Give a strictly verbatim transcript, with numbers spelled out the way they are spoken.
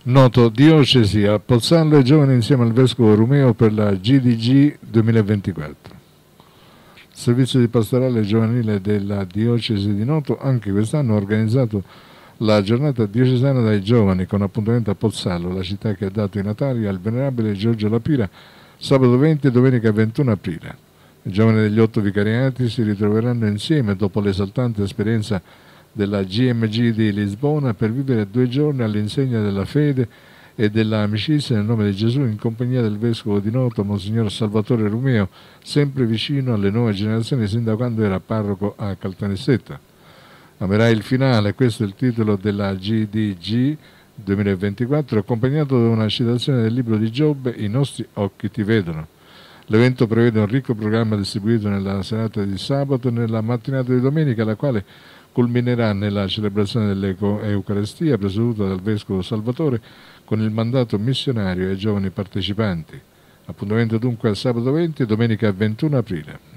Noto diocesi a Pozzallo e giovani insieme al vescovo Rumeo per la G D G duemilaventiquattro. Servizio di pastorale giovanile della diocesi di Noto anche quest'anno ha organizzato la giornata diocesana dai giovani con appuntamento a Pozzallo, la città che ha dato i natali al venerabile Giorgio Lapira, sabato venti e domenica ventuno aprile. I giovani degli otto vicariati si ritroveranno insieme dopo l'esaltante esperienza della G M G di Lisbona per vivere due giorni all'insegna della fede e dell'amicizia nel nome di Gesù in compagnia del vescovo di Noto, Monsignor Salvatore Rumeo, sempre vicino alle nuove generazioni sin da quando era parroco a Caltanissetta. Amerai il finale, questo è il titolo della G D G duemilaventiquattro, accompagnato da una citazione del libro di Giobbe, I nostri occhi ti vedono. L'evento prevede un ricco programma distribuito nella serata di sabato e nella mattinata di domenica, la quale culminerà nella celebrazione dell'Eucarestia presieduta dal Vescovo Salvatore con il mandato missionario ai giovani partecipanti. Appuntamento dunque al sabato venti e domenica ventuno aprile.